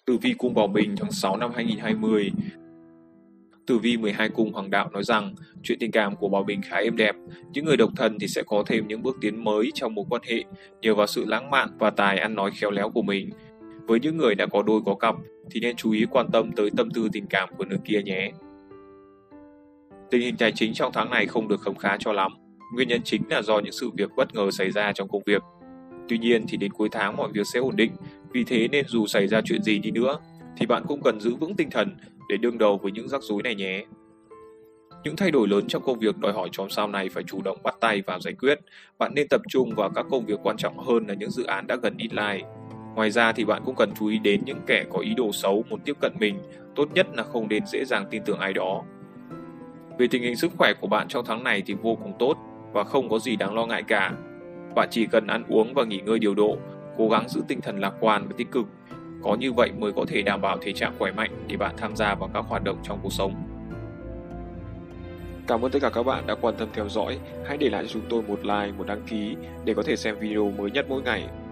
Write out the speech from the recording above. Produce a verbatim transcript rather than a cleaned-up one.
Tử vi cung Bảo Bình tháng sáu năm hai nghìn không trăm hai mươi. Tử vi mười hai cung Hoàng đạo nói rằng chuyện tình cảm của Bảo Bình khá êm đẹp. Những người độc thân thì sẽ có thêm những bước tiến mới trong mối quan hệ nhờ vào sự lãng mạn và tài ăn nói khéo léo của mình. Với những người đã có đôi có cặp thì nên chú ý quan tâm tới tâm tư tình cảm của nửa kia nhé. Tình hình tài chính trong tháng này không được khấm khá cho lắm. Nguyên nhân chính là do những sự việc bất ngờ xảy ra trong công việc. Tuy nhiên thì đến cuối tháng mọi việc sẽ ổn định, vì thế nên dù xảy ra chuyện gì đi nữa thì bạn cũng cần giữ vững tinh thần để đương đầu với những rắc rối này nhé. Những thay đổi lớn trong công việc đòi hỏi chòm sao này phải chủ động bắt tay vào giải quyết. Bạn nên tập trung vào các công việc quan trọng hơn là những dự án đã gần deadline. Ngoài ra thì bạn cũng cần chú ý đến những kẻ có ý đồ xấu muốn tiếp cận mình, tốt nhất là không nên dễ dàng tin tưởng ai đó. Về tình hình sức khỏe của bạn trong tháng này thì vô cùng tốt và không có gì đáng lo ngại cả. Bạn chỉ cần ăn uống và nghỉ ngơi điều độ, cố gắng giữ tinh thần lạc quan và tích cực. Có như vậy mới có thể đảm bảo thể trạng khỏe mạnh để bạn tham gia vào các hoạt động trong cuộc sống. Cảm ơn tất cả các bạn đã quan tâm theo dõi. Hãy để lại cho chúng tôi một like, một đăng ký để có thể xem video mới nhất mỗi ngày.